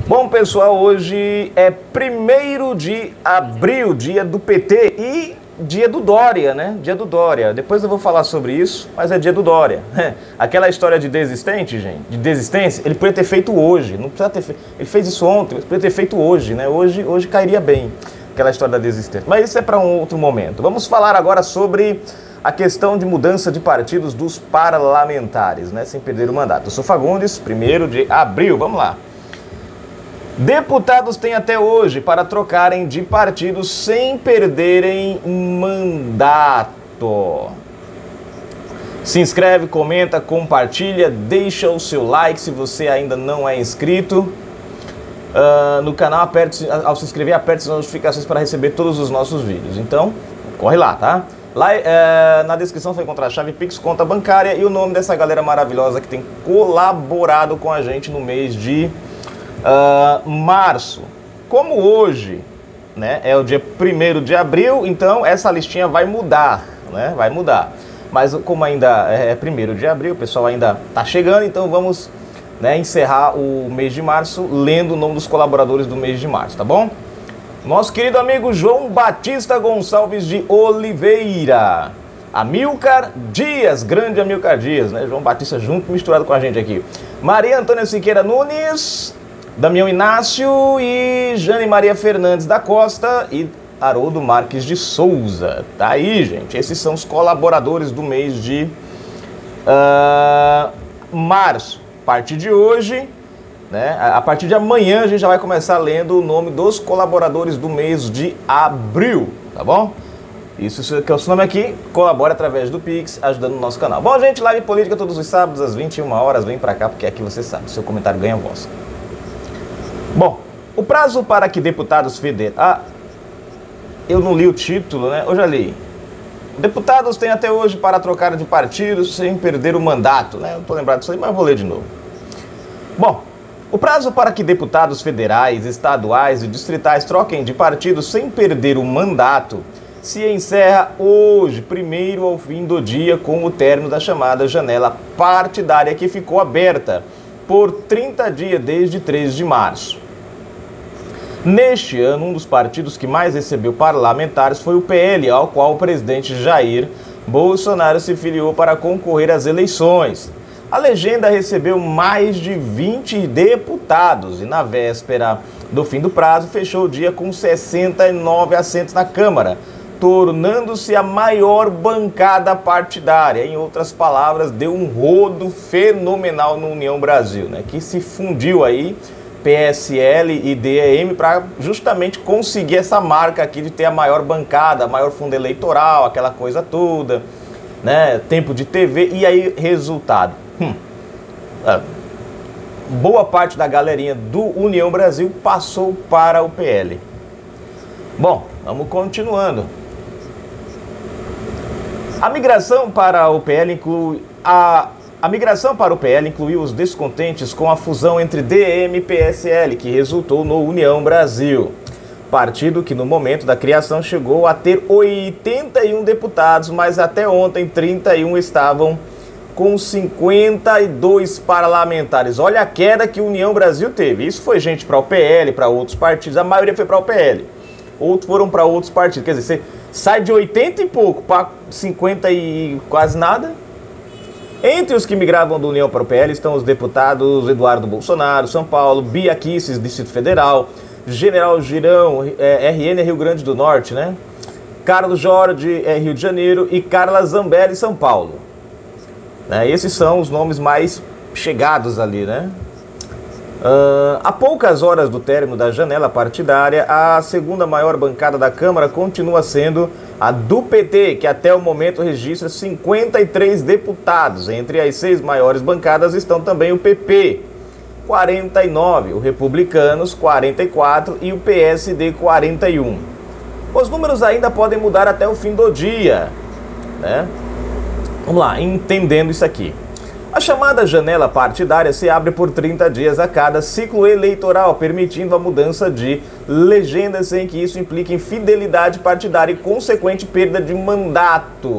Bom, pessoal, hoje é 1º de abril, dia do PT e dia do Dória, né? Dia do Dória. Depois eu vou falar sobre isso, mas é dia do Dória. Aquela história de desistente, gente, de desistência, ele podia ter feito hoje, não precisa ter feito. Ele fez isso ontem, mas podia ter feito hoje, né? Hoje cairia bem aquela história da desistência. Mas isso é para um outro momento. Vamos falar agora sobre a questão de mudança de partidos dos parlamentares, né? Sem perder o mandato. Eu sou Fagundes, 1º de abril. Vamos lá. Deputados têm até hoje para trocarem de partido sem perderem mandato. Se inscreve, comenta, compartilha, deixa o seu like se você ainda não é inscrito no canal. Ao se inscrever, aperte as notificações para receber todos os nossos vídeos. Então, corre lá, tá? Lá na descrição você vai encontrar a chave Pix, conta bancária e o nome dessa galera maravilhosa que tem colaborado com a gente no mês de março. Como hoje, né, é o dia 1º de abril, então essa listinha vai mudar, né? Vai mudar. Mas como ainda é 1º de abril, o pessoal ainda tá chegando, então vamos, né, encerrar o mês de março lendo o nome dos colaboradores do mês de março, tá bom? Nosso querido amigo João Batista Gonçalves de Oliveira. Amilcar Dias, grande Amilcar Dias, né? João Batista junto, misturado com a gente aqui. Maria Antônia Siqueira Nunes, Damião Inácio e Jane Maria Fernandes da Costa e Haroldo Marques de Souza. Tá aí, gente. Esses são os colaboradores do mês de março. A partir de hoje, né, a partir de amanhã, a gente já vai começar lendo o nome dos colaboradores do mês de abril, tá bom? Isso que é o seu nome aqui, colabora através do Pix, ajudando o nosso canal. Bom, gente, live política todos os sábados às 21 horas. Vem pra cá, porque aqui você sabe, seu comentário ganha voz. Bom, o prazo para que deputados federais... eu não li o título, né? Eu já li. Deputados têm até hoje para trocar de partido sem perder o mandato, né? Eu não tô lembrado disso aí, mas vou ler de novo. Bom, o prazo para que deputados federais, estaduais e distritais troquem de partido sem perder o mandato se encerra hoje, 1º ao fim do dia, com o término da chamada janela partidária que ficou aberta por 30 dias desde 3 de março. Neste ano, um dos partidos que mais recebeu parlamentares foi o PL, ao qual o presidente Jair Bolsonaro se filiou para concorrer às eleições. A legenda recebeu mais de 20 deputados e, na véspera do fim do prazo, fechou o dia com 69 assentos na Câmara, tornando-se a maior bancada partidária. Em outras palavras, deu um rodo fenomenal no União Brasil, né, que se fundiu aí PSL e DEM para justamente conseguir essa marca aqui de ter a maior bancada, maior fundo eleitoral, aquela coisa toda, né? Tempo de TV e aí resultado. Boa parte da galerinha do União Brasil passou para o PL. Bom, vamos continuando. A migração para o PL inclui A migração para o PL incluiu os descontentes com a fusão entre DEM e PSL, que resultou no União Brasil. Partido que no momento da criação chegou a ter 81 deputados, mas até ontem 31 estavam com 52 parlamentares. Olha a queda que a União Brasil teve. Isso foi gente para o PL, para outros partidos, a maioria foi para o PL. Outros foram para outros partidos. Quer dizer, você sai de 80 e pouco para 50 e quase nada. Entre os que migravam do União para o PL estão os deputados Eduardo Bolsonaro, São Paulo, Bia Kicis, Distrito Federal, General Girão, RN, Rio Grande do Norte, né? Carlos Jorge, Rio de Janeiro e Carla Zambelli, São Paulo. Esses são os nomes mais chegados ali, né? Há poucas horas do término da janela partidária, a segunda maior bancada da Câmara continua sendo a do PT, que até o momento registra 53 deputados. Entre as 6 maiores bancadas estão também o PP, 49, o Republicanos, 44 e o PSD, 41. Os números ainda podem mudar até o fim do dia, né? Vamos lá, entendendo isso aqui. A chamada janela partidária se abre por 30 dias a cada ciclo eleitoral, permitindo a mudança de legenda sem que isso implique em fidelidade partidária e consequente perda de mandato.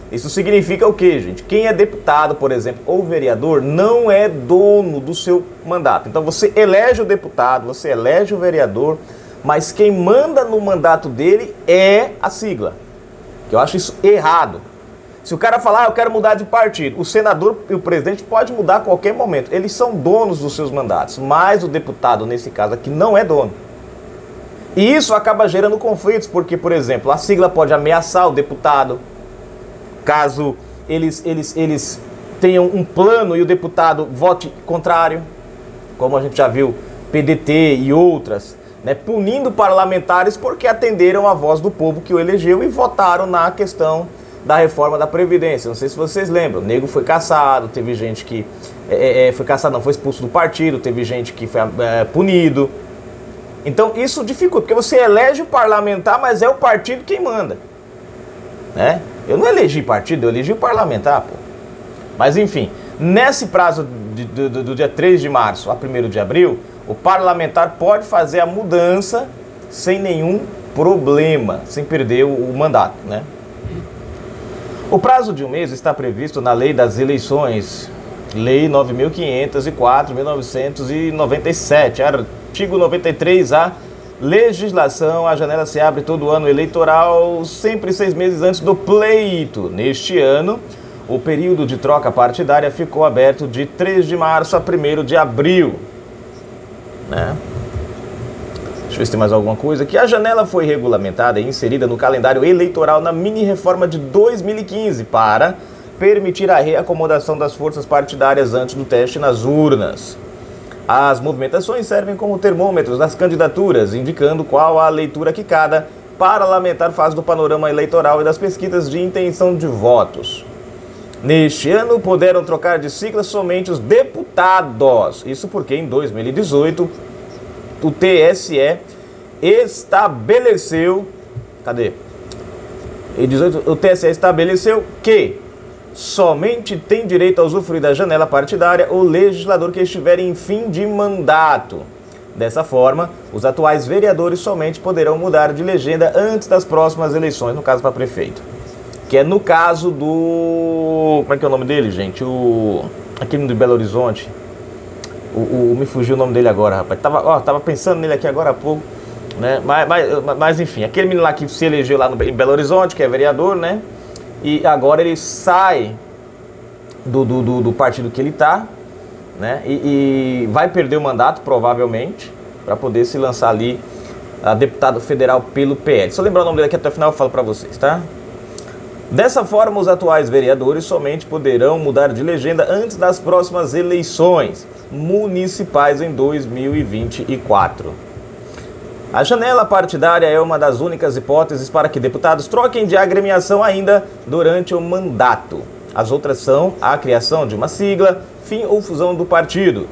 Isso significa o quê, gente? Quem é deputado, por exemplo, ou vereador, não é dono do seu mandato. Então você elege o deputado, você elege o vereador, mas quem manda no mandato dele é a sigla. Que eu acho isso errado. Se o cara falar, eu quero mudar de partido, o senador e o presidente pode mudar a qualquer momento. Eles são donos dos seus mandatos, mas o deputado, nesse caso aqui, não é dono. E isso acaba gerando conflitos, porque, por exemplo, a sigla pode ameaçar o deputado, caso eles tenham um plano e o deputado vote contrário, como a gente já viu, PDT e outras, né, punindo parlamentares porque atenderam a voz do povo que o elegeu e votaram na questão da reforma da Previdência. Não sei se vocês lembram, o nego foi cassado, teve gente que foi cassado, não, foi expulso do partido, teve gente que foi punido. Então isso dificulta, porque você elege o parlamentar, mas é o partido quem manda, né? Eu não elegi partido, eu elegi o parlamentar, pô. Mas enfim, nesse prazo do dia 3 de março a 1º de abril, o parlamentar pode fazer a mudança sem nenhum problema, sem perder o mandato, né? O prazo de um mês está previsto na Lei das Eleições, Lei 9.504/1997, artigo 93A, legislação, a janela se abre todo ano eleitoral, sempre 6 meses antes do pleito. Neste ano, o período de troca partidária ficou aberto de 3 de março a 1º de abril. Né? Deixa eu ver se tem mais alguma coisa aqui. A janela foi regulamentada e inserida no calendário eleitoral na mini-reforma de 2015 para permitir a reacomodação das forças partidárias antes do teste nas urnas. As movimentações servem como termômetros das candidaturas, indicando qual a leitura que cada parlamentar faz do panorama eleitoral e das pesquisas de intenção de votos. Neste ano, puderam trocar de sigla somente os deputados. Isso porque em 2018, o TSE estabeleceu... Cadê? O TSE estabeleceu que somente tem direito a usufruir da janela partidária o legislador que estiver em fim de mandato. Dessa forma, os atuais vereadores somente poderão mudar de legenda antes das próximas eleições, no caso para prefeito. Que é no caso do... Como é que é o nome dele, gente? Aquele de Belo Horizonte. Me fugiu o nome dele agora, rapaz. Tava pensando nele aqui agora há pouco, né? Mas enfim, aquele menino lá que se elegeu lá em Belo Horizonte, que é vereador, né? E agora ele sai do partido que ele tá, né? E vai perder o mandato, provavelmente, para poder se lançar ali a deputado federal pelo PL. Se eu lembrar o nome dele aqui até o final, eu falo para vocês, tá? Dessa forma, os atuais vereadores somente poderão mudar de legenda antes das próximas eleições municipais em 2024. A janela partidária é uma das únicas hipóteses para que deputados troquem de agremiação ainda durante o mandato. As outras são a criação de uma sigla, fim ou fusão do partido,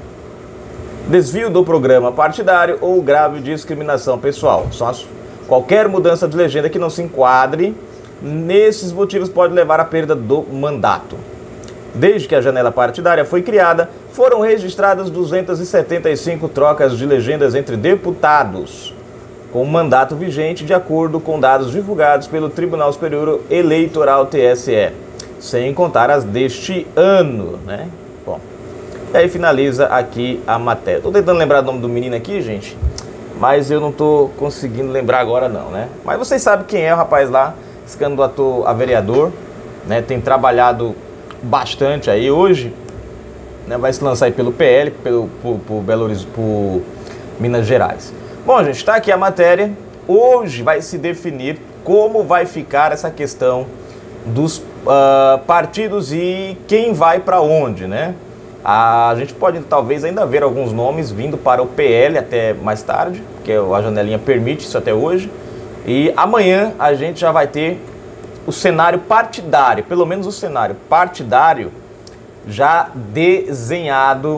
desvio do programa partidário ou grave discriminação pessoal. Qualquer mudança de legenda que não se enquadre nesses motivos pode levar à perda do mandato. Desde que a janela partidária foi criada, foram registradas 275 trocas de legendas entre deputados, com mandato vigente de acordo com dados divulgados pelo Tribunal Superior Eleitoral TSE, sem contar as deste ano, né? Bom, e aí finaliza aqui a matéria. Tô tentando lembrar o nome do menino aqui, gente, mas eu não tô conseguindo lembrar agora não, né? Mas vocês sabem quem é o rapaz lá, se candidatou a vereador, né? Tem trabalhado bastante aí hoje, né? Vai se lançar aí pelo PL, por Minas Gerais. Bom, gente, está aqui a matéria. Hoje vai se definir como vai ficar essa questão dos partidos e quem vai para onde, né? A gente pode talvez ainda ver alguns nomes vindo para o PL até mais tarde, porque a janelinha permite isso até hoje. E amanhã a gente já vai ter o cenário partidário, pelo menos o cenário partidário já desenhado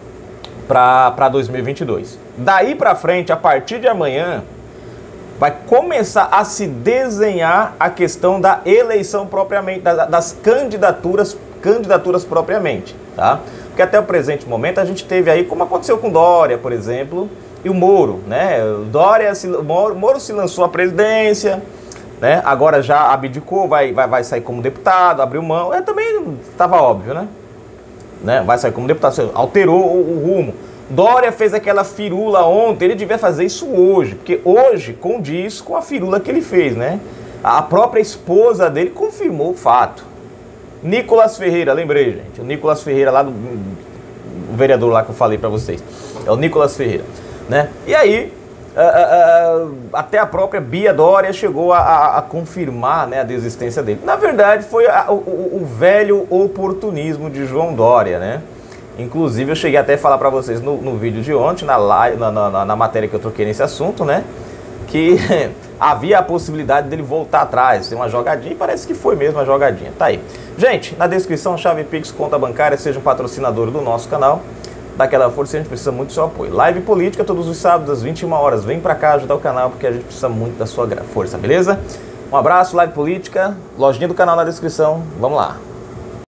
para 2022. Daí para frente, a partir de amanhã, vai começar a se desenhar a questão da eleição propriamente, das candidaturas propriamente, tá? Porque até o presente momento a gente teve aí, como aconteceu com Dória, por exemplo, e o Moro, né? O Moro se lançou à presidência, né? Agora já abdicou, vai sair como deputado, abriu mão. Também estava óbvio, né? Vai sair como deputado, alterou o rumo. Dória fez aquela firula ontem, ele devia fazer isso hoje, porque hoje condiz com a firula que ele fez, né? A própria esposa dele confirmou o fato. Nicolas Ferreira, lembrei, gente. O Nicolas Ferreira lá o vereador lá que eu falei pra vocês. É o Nicolas Ferreira, né? E aí, até a própria Bia Dória chegou a confirmar, né, a desistência dele. Na verdade, foi o velho oportunismo de João Dória, né? Inclusive, eu cheguei até a falar pra vocês no vídeo de ontem, na matéria que eu troquei nesse assunto, né? Que havia a possibilidade dele voltar atrás, ser uma jogadinha, e parece que foi mesmo uma jogadinha. Tá aí. Gente, na descrição, chave Pix, conta bancária, seja um patrocinador do nosso canal. Dá aquela força, a gente precisa muito do seu apoio. Live política todos os sábados às 21 horas. Vem pra cá ajudar o canal, porque a gente precisa muito da sua força, beleza? Um abraço, Live Política, lojinha do canal na descrição. Vamos lá.